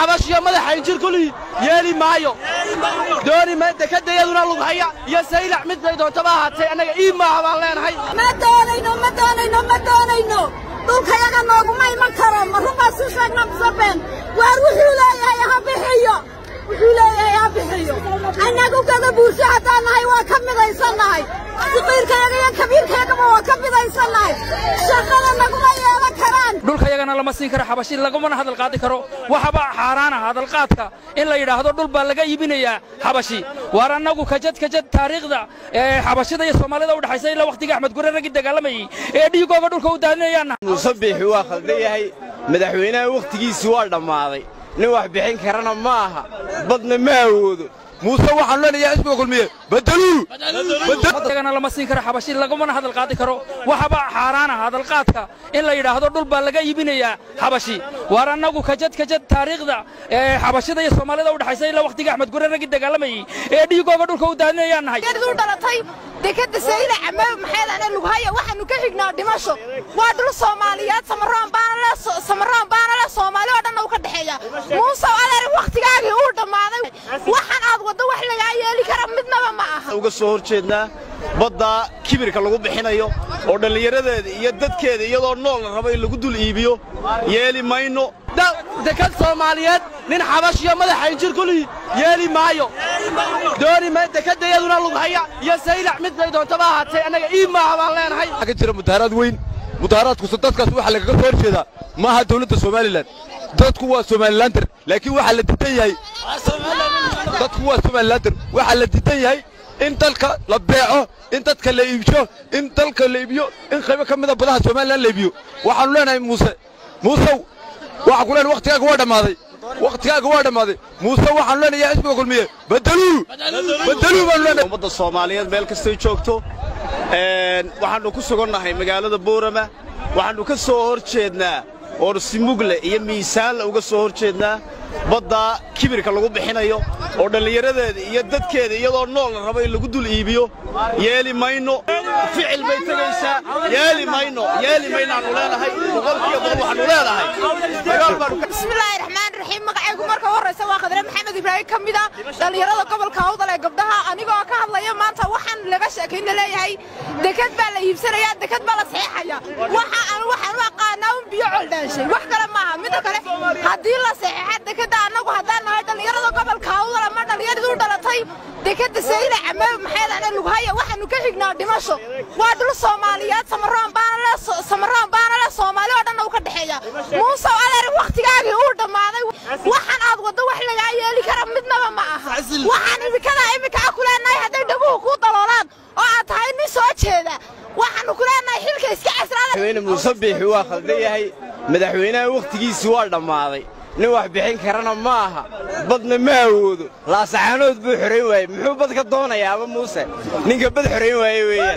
حبش يا مدح حينجر كله يالي مايو دوني ما دكده يدنا لو هيا يا سيلع مد بيدو تباهاتay anaga ii maaha baan leenahay ma doonayno dhulkayaga nooguma iman karo ma ruqaa si sheegna bisabeen waar wuxuu leeyahay ha bixiyo anagu kada bulsho haddaan nahay waa ka midaysanahay siqiirkayaga iyo kabiirkayaga waa ka midaysanahay shaqada naguma yeelan karaan dhulkayagana lama siin karo xabashi laguma hadal qaadi karo waxba xaaraana hadal qaadka in la yiraahdo dhul baa laga iibinayaa xabashi waar anagu kajad taariikhda xabashida iyo Soomaalida u dhaxaysay ilaa waqtiga Axmed Gurre rag dagaalamayay ee dhigooga dhulka u daadinayaan musabbixi waa khaldayahay madaxweynaha waqtigiisa waa dhamaaday nin wax bixin karana ma aha badna ma awoodo موسى waxaan leenayaa isbuuc kulmiye badaluu lama siin karo xabashi laguma hadal qaadi karo waxba xaaraana hadal qaadka in la yiraahdo dhul baa laga iibinayaa xabashi waar anagu kajad taariikhda xabashida iyo Soomaalida u dhaxaysay ilaa waqtiga Axmed Gurre rag dagaalamayay ee dhigooga dhulka u daadinayaan nahay u dhalatay dekada sayla amaam maxay lagu haya waxaanu ka xignaa dhimasho waa dhul Soomaaliyeed samaraan baana la Soomaali oo dhan u ka dhaxeeya Muuse adeer waqtigaagii uu dhamaaday waxaan aad wada wax laga yeeli karo midnaba ma aha uga soo horjeednaa badda kibirka lagu bixinayo oo dhalinyaradeeda iyo dadkeeda iyadoo nool raba in lagu dul iibiyo yeeli mayno dekad Soomaaliyeed nin xabash iyo madax xinjir kulli yeeli maayo dooni ma dekada yaduna lagu haya ya saylac mid bay doonto baahatay anaga ii maaha baan leenahay ka jira mudaarad weyn mudaaraadku dadkaas waxa laga soo horjeedaa maaha dawladda Soomaaliland dadku waa Soomaaliland laakiin waxa la diidan yahay dadku waa Soomaaliland waxa la diidan yahay in dalka la beeco in dadka la iibsho in dalka la iibiyo in qayb ka mid ah badaha Soomaaliland la iibiyo waxaan leenahay Muuse waxa ku leen waqtigaaga waa dhamaaday Muuse waxaan leenayaa isbuuc kulmiye badaluu baan leenahay ummadda Soomaaliyeed meel kasta ay joogto waxaanu ku sugannahay magaalada Boorama waxaanu ka soo horjeednaa oo simugle iyo miisaan uga soo horjeednaa badda kibirka lagu bixinayo oo dhalinyaradeeda iyo dadkeeda iyadoo nool raba in lagu dul iibiyo yeeli mayno ficil bay tagaysaa yeeli mayno aanu leenahay boqolkiiba waxaanu leenahay bismillaahir rahmaanir rahiim magacaygu marka horeysa waa Khadre Maxamed Ibraahim kamida dhalinyarada gobolka Awdal ee gabdhaha anigoo ka hadlaya maanta waxaan laga sheekeynaa leeyahay dekad baa la iibsanayaa dekad baa la saxeexaya waxaan aqaanaa biyo coldaanshay wax kale ma aha mid kale hadii la saxeexay dekada anagu hadaan nahay dhalinyarada gobolka Awdal ama dhalinyaradu u dhalatay dekada sayla amaam maxay lagu haya waxaanu ka xignaa dhimasho waa dhul Soomaaliyeed samaraan baana la Soomaali oo dhan u ka dhaxeeya Muuse adeer waqtigaagii uu dhamaaday waxaan aad wada wax laga yeeli karo midnaba ma aha waxaan imika ku leenahay haday dhabuhu ku daloolaan oo aad tahay nin soo jeeda waxaan ku leenahay xilka iska casraada madaxweyne musabbixi waa khaldayahay madaxweynaha waqtigiisa waa dhamaaday nin wax bixin karana ma aha badna ma awoodo la saxanood buu xoreyn waayay muxuu bad ka doonayaa ama Muuse ninka bad xoreyn waayay weeyaan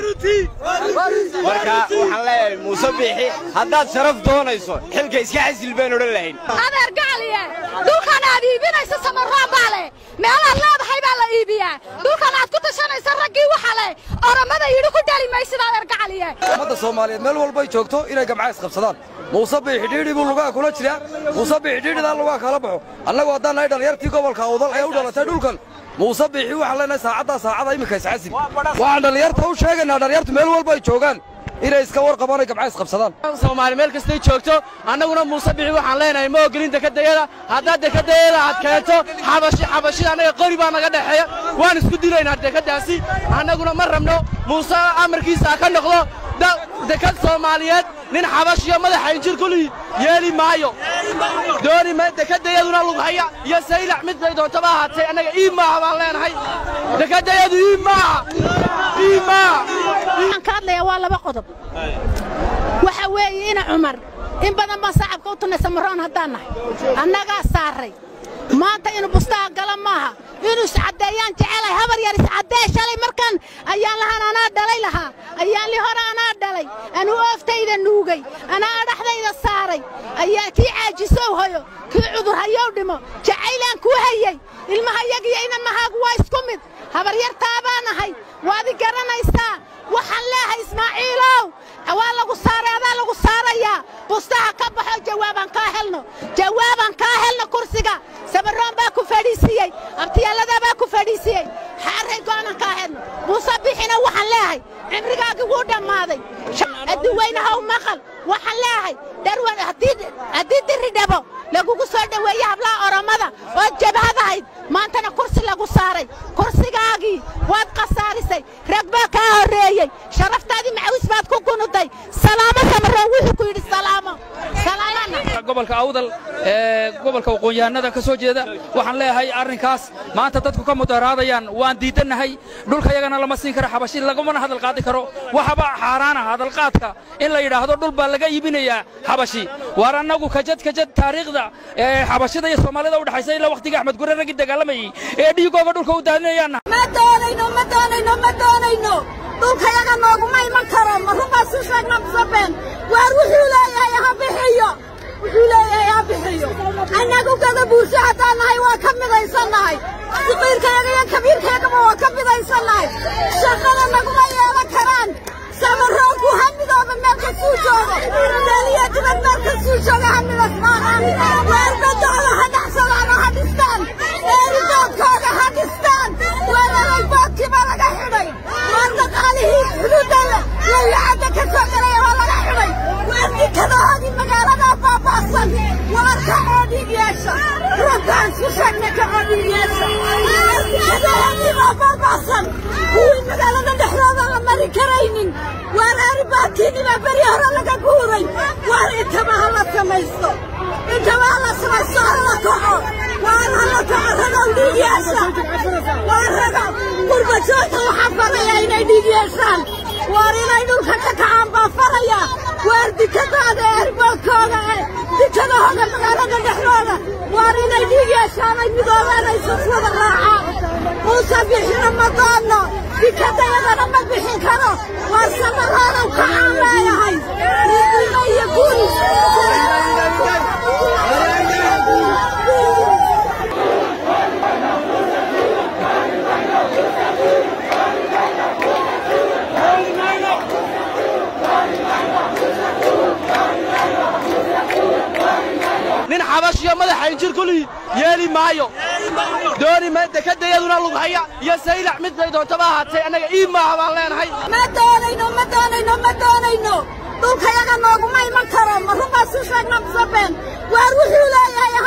marka waxaan leeyahay musabbixi haddaad sharaf doonayso xilka iska casil baan oran lahayn adeer gacaliye dhulkan aad iibinaysa samaraan baale meelaha leedahay baa la iibiyaa dhulkan aad ku tashanaysa raggii waxa le oramada yiri ku dhali maysid adeer gacaliye ummadda Soomaaliyeed meel walba ay joogto inay gamcays qabsadaan musabbixi dhidhi buu lugaa kula jiraa musabbixi dhidhida lugaa kala baxo annagu haddaan nahay dhalinyartii gobolka Awdal ay u dhalatay dhulkan musabbixi waxa leenahay saacada imika iscaasib waxaan dhalinyarta u sheegaynaa dhalinyartu meel walba ay joogaan inay iska warqabaan gamcays qabsadaan Soomaali meel kasta ay joogto annaguna musabbixi waxaan leenahay ma ogolin dekadayada hadda dekadayada aad keento xabashida anaga qori baa naga dhaxeeya waan isku dilaynaa dekadaasi annaguna ma rabno Muuse amarkiisa ka noqdo dekad Soomaaliyeed nin xabash iyo madax xinjir kulli yeeli maayo dooni ma dekada yaduna lagu haya ya saylac mid bay doonto baahatay anaga ii maaha baan leenahay dekada yadu ii maaha waxaan ka hadlayaa waa laba qodob waxa weeye ina Cumar in badan baan saacabka u tunay samaraan haddaan nahay annaga saaray maanta inuu bustaa gala maaha inuu sacadeeyaan jecelahay habar yar sacadee shalay markan ayaan lahaanaa dhalay lahaa ayaan li hore anaa dhalay anu ooftayda nuugay anaa dhaxdayda saaray ayaa kii caajisow hayo kii cudur hayo dhimo jacaylaan ku hayay ilmahayaga iyo inamahaagu waa isku mid habar yar taabanahay waad garanaysaa waxaan leeyahay Ismaaciilow waa lagu saaraya bustaha ka baxo jawaaban ka helno kursiga samaroon baa ku fadhiisiyey abtiyaalada baa ku fadhiisiyey xaaray goonan ka helno muuse bixina waxaan leeyahay cimrigaagii wuu dhammaaday adduweynaha u maqal waxaan leeyahay dharwan haddii diri dhabo lagugu soo dhoweeye hablaha oromada oo jabhadahayd maantana kursi lagu saaray kursigaagii waad khasaarisay rag baa kaa horreeyey sharaftaadii macawis baad ku gunuday salaamo samaroon wuxuu ku yidhi salaamo gobolka awdal gobolka aqoon-yahanada ka soo jeeda waxaan leeyahay arrinkaas maanta dadku ka mudaharaadayaan waan diidannahay dhulkayagana lama siin karo xabashi lagumana hadal qaadi karo waxaba xaaraana hadalqaadka in la yidhaahdo dhul baa laga iibinayaa xabashi waar annagu kajad taariikhda xabashida iyo soomaalida u dhaxaysa ilaa waqtiga axmed gure raggii dagaalamayey ee dhiigooga dhulka u daadinayaan ma doonayno dhulkayaga nooguma iman karo ma runbaa si sheegna bisabeen waar wuxuu leeyahay ha bixiyo annagu gada buursho haddaan nahay waa ka midaysannahay siqiirkayaga iyo kabiirkayagaba waa ka midaysannahay shaqada naguma yeelan karaan samaroonku ha midooba meel kasuu joogo daliya dibad meel kasuu jooga ha midas maahan weerbadooda ha dhaxsadaano ha dhistaan eeridoodkooda ha dhistaan weerarayboodkii baa laga xidhay waar dhaqaalihii xuduudda lawicadda ka soo galaya waa laga xidhay weerdikadahoodii magaaladaa baaba'san wararka coodhiig yeesha runtaan su sheegna ka coodhiig yeesha weerdikadahoodii baa baaba'san kuwii magaalada dhexdooda la mari karaynin waar aaribaadkiinibaa beri hore laga guuray waar intaba ha la samaysto hala kaco waar hala kaco ragow dhiig yeesha waar ragow gurbajoogta waxaa faraya inay dhiig yeeshaan waar inay dhulka ka kacaan baa faraya waar dikadaada eerbalkooda dikadahooda magaalada dhexdooda waar inay dhiig yeeshaan ay midoobaanayso wada raacaan muuse bixina ma doonno dikadayadana ma bixin karo waar samaroodow kacaan leeyahay midnimo iyo guri nin xabashiyo madaxa injir kulii yeeli maayo dooni ma dekadayaduna lug haya iyo saylac mid bay doontaba ahaatay annaga ii maaha baan leenahay ma doonayno dhulkayaga nooguma iman karo ma runbaa si sheegna bisabeen waar wuxuu leeyahay ha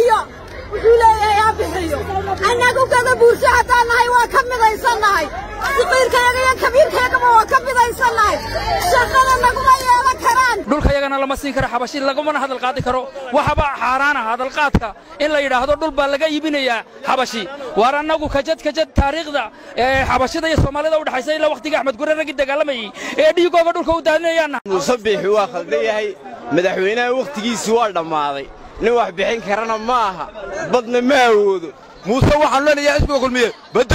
bixiyo annagu gada buursho haddaan nahay waa ka midaysannahay siqiirkayaga iyo kabiirkayagaba waa ka midaysannahay shaqada naguma yeelan karaan dhulkayagana lama siin karo xabashi lagumana hadal qaadi karo waxaba xaaraana hadalqaadka in la yidhaahdo dhul baa laga iibinayaa xabashi waar annagu kajad taariikhda xabashida iyo soomaalida u dhaxaysa ilaa waqtiga axmed gure raggii dagaalamayey ee dhiigooga dhulka u daadinayaan muuse biixi waa khaldan yahay madaxweynaha wakhtigiisii waa dhammaaday nin wax bixin karana ma aha badna ma awoodo muuse waxaan leenayaa xisbiga kulmiye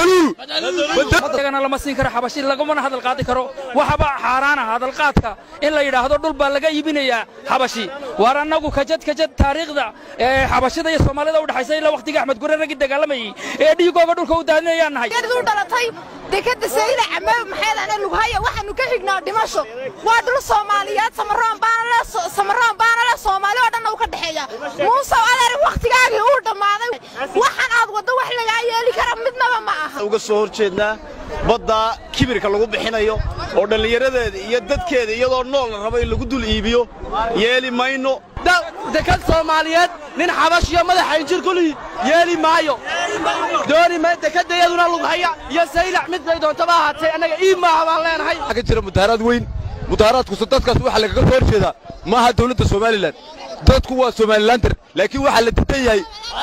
badalugana lama siin karo xabashi lagumana hadal qaadi karo waxaba xaaraana hadalqaadka in la yidhaahdo dhul baa laga iibinayaa xabashi waar annagu kajad taariikhda xabashida iyo soomaalida u dhaxaysa ilaa waqtiga axmed gure raggii dagaalamayey ee dhiigooga dhulka u daadinayaan nahay dhalatay dekada sayla ama maxaydana lughaya waxaanu ka xignaa dhimasho waa dhul Soomaaliyeed samaroon baana la Soomaali oo dhan u ka dhaxeeya muuse adeer waqtigaagii uu dhamaaday waxaan aad wado wax laga yeeli kara midnaba ma aha uga soo horjeednaa badda kibirka lagu bixinayo oo dhalinyaradeeda iyo dadkeeda iyadoo nool la rabo in lagu dul iibiyo yeeli mayno dekad Soomaaliyeed nin xabashiyo madaxa injir kulii yeeli maayo dooni ma dekadayaduna lug haya iyo saylac mid bay doontaba ahaatay annaga ii maaha baan leenahay ka jira mudaharaad weyn mudaharaadku dadkaas waxa laga soo horjeeda maaha dawladda Soomaaliland dadku waa Soomaaliland laakiin waxa la diidan yahay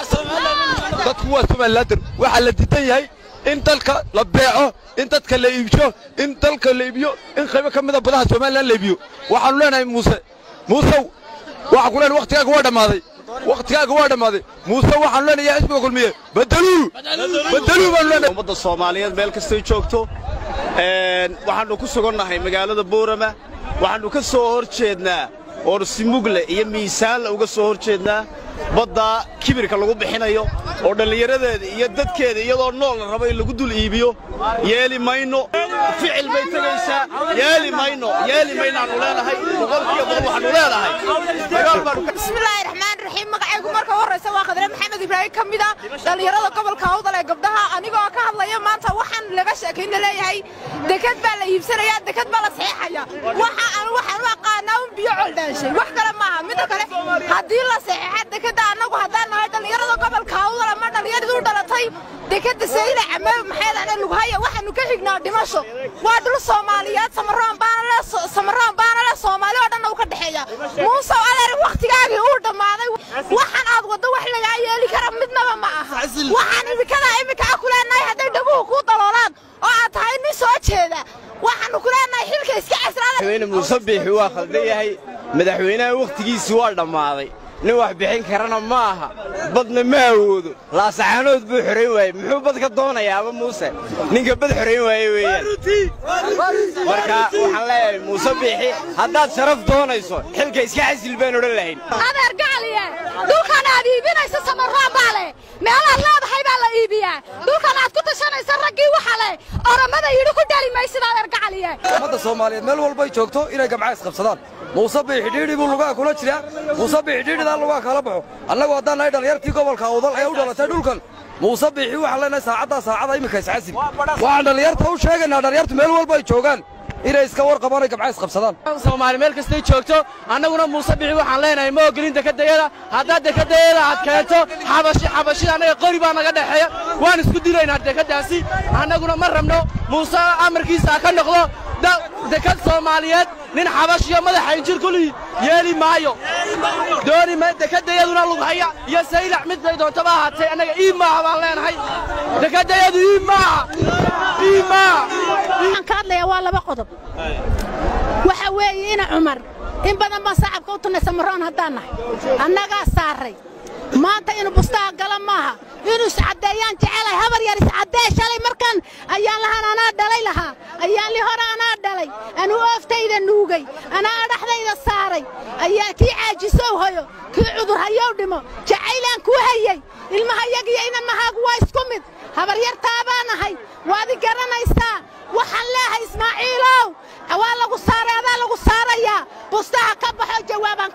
dadku waa Soomaaliland waxa la diidan yahay in dalka la beeco in dadka la iibsho in dalka la iibiyo in qayb ka mid ah badaha Soomaaliland la iibiyo waxaan leenahay muuse waxa ku leenahay waqtigaaga waa dhamaaday muuse waxaan leenayaa xisbiga kulmiye badaluu baan leenahay ummadda Soomaaliyeed meel kasta joogto waxaanu ku sugannahay magaalada Boorama waxaanu ka soo horjeednaa oo si mugle iyo miisaan uga soo horjeednaa badda kibirka lagu bixinayo oo dhalinyaradeeda iyo dadkeeda iyadoo nool la rabo in lagu dul iibiyo yeeli mayno ficil bay tagaysaa yeeli mayno aanu leenahay boqolkiiba boqol waxaanu leenahay dagaal baan bismillaahi raxmaani raxiim magacaygu marka horeysa waa khadre maxamed ibraahim ka mid ah dhalinyarada gobolka awdal ee gabdhaha anigoo ka hadlaya maanta waxaan laga sheekayna leeyahay dekad baa la iibsanayaa dekad baa la saxeexaya waxaan u aqaanaa un biyo coldhaashay wax kale maaha midda kale haddii la saxeexa dekada annagu haddaan nahay dhalinyarada gobolka awdal ama dhalinyaradu dhalatay dekada sayla camal maxaydana lughaya waxaanu ka xignaa dhimasho waa dhul Soomaaliyeed samaraan baana la Soomaali oo dhan uu ka dhaxeeya muusa adeer waqtigaagii uu dhamaaday waxaan aad wado wax laga yeeli kara midnaba ma aha waxaan imika ku leenahay haday dhabuhu ku daloolaan oo aad tahay nin soo jeeda waxaan ku leenahay xilka iska casraada madaxweyne Muuse Biixi waa khaldan yahay madaxweynaha waqtigiisa waa dhamaaday nin wax bixin karana ma aha badna ma awoodo la saxanood buu xireen waay muxuu bad ka doonayaa ama Muuse ninka bad xireen waay weeyaan marka waxaan leeyahay Muuse Biixi haddaad sharaf doonayso xilka iska casil baan oran lahayn adeer gacaliye dhulkan aad iibinayso samaraan baale meelaha leedahay baa la iibiyaa dhulkan aad ku tashanayso raggii waxa le oramada yiri ku dhali maysid adeer gacaliye ummadda Soomaaliyeed meel walba ay joogto inay gamcays qabsadaan Muuse Biixi dhidhi buu lugaa kula jiraa Muuse Biixi dhidhidan lugaa kala baxo annagu haddaan nahay dhalinyartii gobolka awdal ee u dhalatay dhulkan Muuse Biixi waxa leenahay saacada imika iscasil waxaan dhalinyarta u sheegaynaa dhalinyartu meel walba ay joogaan inay iska warqabaan gamcays qabsadaan Soomaali meel kasta ay joogto annaguna Muuse Biixi waxaan leenahay ma ogolin dekadayada haddaad dekadayada aad keento xabashida anaga qori baa naga dhaxeeya waan isku dilaynaa dekadaasi annaguna ma rabno Muuse amarkiisa ka noqdo dekad Soomaaliyeed nin xabashiyo madaxa injir kulli yeeli maayo dooni ma dekadayaduna lughaya iyo saylac mid bay doontaba ahaatay anaga iimaa baan leenahay dekadayadu iimaa waxaan ka hadlayaa waa laba qodob waxa weeye ina Cumar in badan ma saacabka u tunay samaraan haddaan nahay annaga saaray maanta inuu bustaa gala maaha inuu sacadeeyaan jecelahay habar yar sacadee shalay markan ayaan lahaan anaa dhalay lahaa ayaan li hore anaa dhalay anuu ooftayda nuugay anaa dhaxdayda saaray ayaa kii caajisow hayo kii cudur hayo dhimo jacaylaan ku hayay ilmahayagiyo inamahaagu waa isku mid habar yar taabanahay waad garanaysaa waxaan leeyahay Ismaaciilow waa lagu saarayaa bustaha ka baxo jawaaban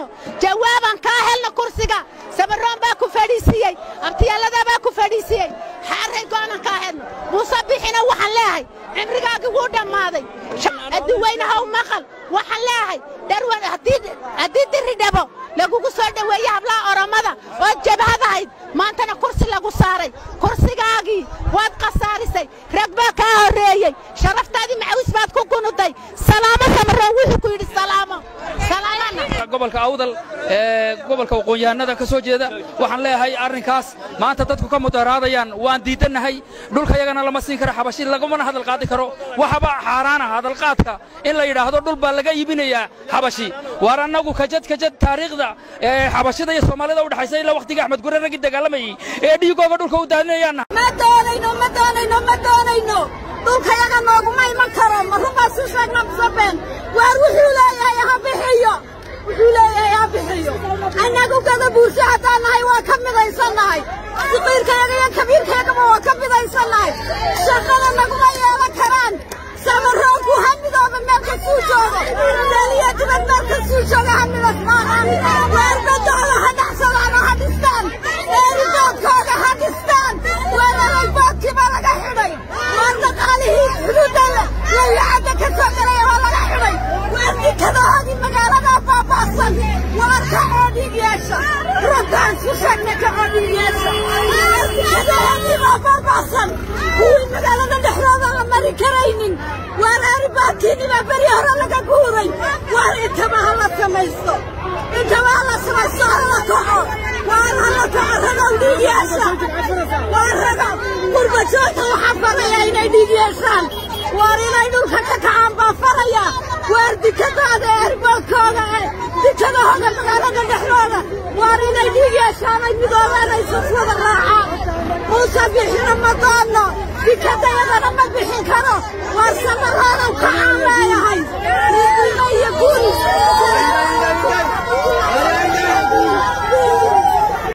ka helno kursiga sabaraan baa ku fadhiisiyay abtiyalada baa ku fadhiisiyay xaarey goonan ka helno Muuse Biixina waxaan leeyahay cimrigaagu wuu dhamaaday adduweynaha u maqal waxaan leeyahay darwan hadii diri dhabo lagugu soo dhaweeyay hablaha oramada oo jabhadahayd maantana kursi lagu saaray kursigaagii waad qasaarisay ragba ka horeeyay sharaftaadii macawis baad ku gunuday salaamo samaraan wuxuu ku yiri salaamo gobolka awdal gobolka aqoonyahanada ka soo jeeda waxaan leeyahay arrinkaas maanta dadku ka mudaharaadayaan waan diidanahay dhulkayagana lama siin karo xabashi laguma hadal qaadi karo waxaba xaaraan ah hadal qaadka in la yiraahdo dhul baa laga iibinayaa xabashi war annagu kajad taariikhda xabashida iyo Soomaalida u dhaxaysay ilaa waqtiga Axmed Gurre ragii dagaalamayay ee dhigooga dhulka u daadinayaan ma doonayno dhulkayaga nooguma iman karo marubaa si sheegna bisabeen waar wuxuu leeyahay ha bixiyo annagu kada buursha haddaan nahay waa ka midaysannahay siqiirkayaga iyo kabiirkayagaba waa ka midaysannahay shaqada naguma yeelan karaan samaroonku hamidooba meel ka suu joogo daliya dibad meel ka suu jooga hamidas maaha weerbadooda ha dhaxsadaano ha dhistaan eeridoodkooda ha dhistaan weeraray boodkiiba laga xidhay waar dhaqaalihii xuduudda layacadda ka soo galaya waa laga xidhay weerdikadahoodii magaaladaa baabaasan wararka coodhiig yeesha runtaan isku sheegna ka coodhiig yeesha weerdikadahoodii baa baabaasan kuwii magaalada dhexdooda la mari karaynin waar aribaadkiinibaa beri hore laga guuray waar intaba ha la samaysto hala kaco waar hala kaco ragow dhiig yeesha waar ragow gurbajoogta waxaa faraya inay dhiig yeeshaan waar inay dhulka ka kacaan baa faraya waar dikadaada eerboodkooda dikadahooda magaalada dhexdooda waar inay dhiig yeeshaan ay midoobaanayso wada raacaan Muuse Biixina ma doono dikadayadana ma bixin karo waar samaraadow kacaan leeyahay midnimo iyo guul